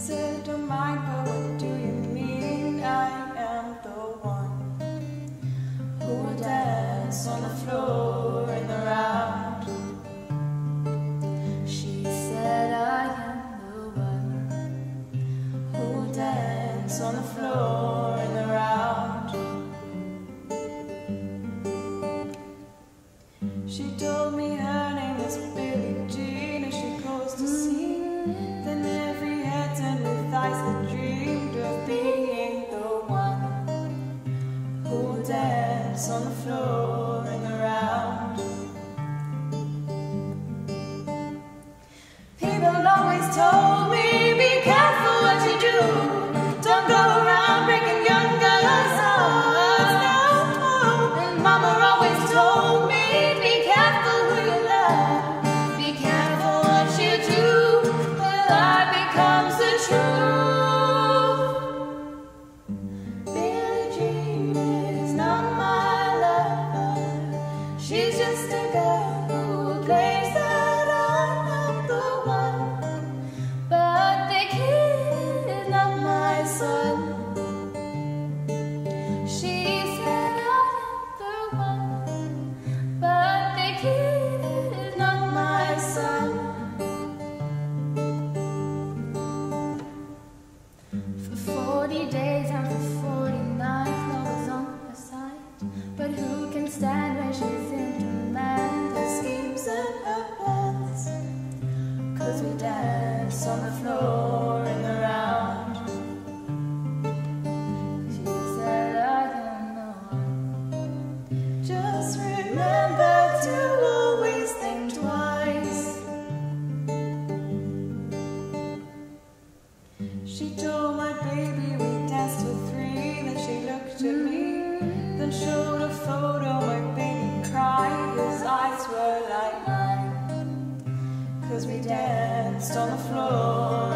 said, don't mind, but what do you mean? I am the one who will dance on the floor in the round. She said, I am the one who will dance on the floor in the round. She told me her name was Billie Jean, and she goes to sea. Then every head turned with eyes that dreamed of being the one who will dance on the floor in the round. People always told me, be careful what you do. Don't go around breaking young girls' hearts. No. And Mama always told me, be careful who you love. Be careful what you do. Comes the truth. Billie Jean is not my lover. She's just a girl who claims that I'm not the one. But the kid is not my son. She said I am the one, but the kid is not my son. For 40 days and for 40 nights, love was on her side. But who can stand when she's in demand? Her schemes and her plans. 'Cause we dance on the floor in the round. She said, I am the one. Just remember to always think twice. She told my baby we danced till 3. Then she looked at me, then showed a photo. My baby cried, his eyes were like mine. 'Cause we danced on the floor